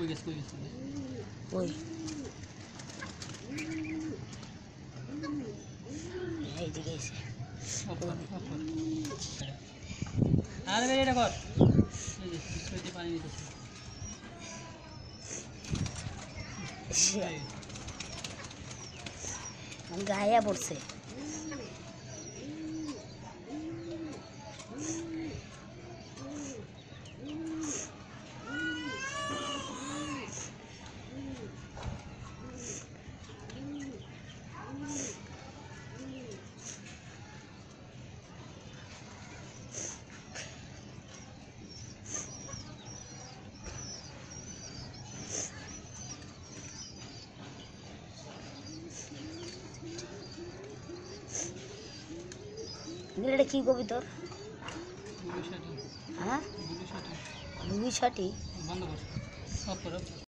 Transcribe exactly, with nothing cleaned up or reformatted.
কই গেছে কই গেছে ওই এই দিকে এসে আরে বেরে এটা কর এই যে সুইতে পানি দিতেছে গায়ে পড়ছে এটা কি কবি তোর হ্যাঁ বন্ধ কর সব করো